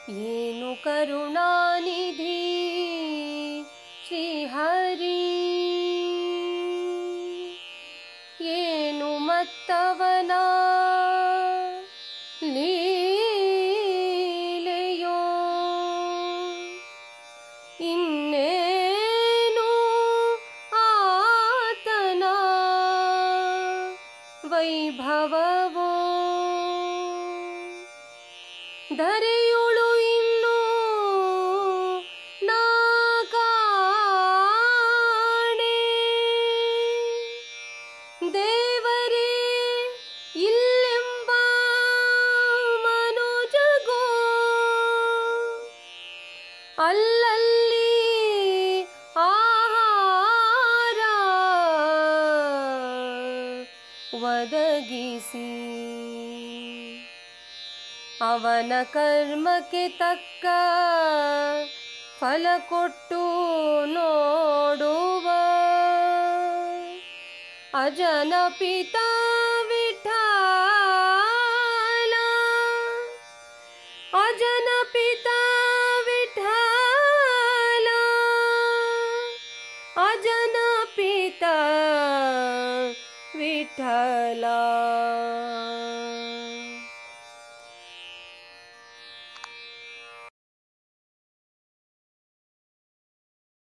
येनु करुणानिधि श्रीहरि येनु मत्तवना लीಲೆಯೋ ಇನ್ನೇನು ಆತನ ವೈಭವವೋ ಧರೆಯುಳು ಇನ್ನು ನಾ ಕಾಣೆ ದೇವರೇ ಇಲ್ಲೆಂಬ ಮನುಜಗೋ ಅಲ್ಲಲ್ಲಿ ಆಹಾರ ಒದಗಿಸಿ ಅವನ ಕರ್ಮಕ್ಕೆ ತಕ್ಕ ಫಲ ಕೊಟ್ಟು ನೋಡುವ ಅಜನ ಪಿತಾ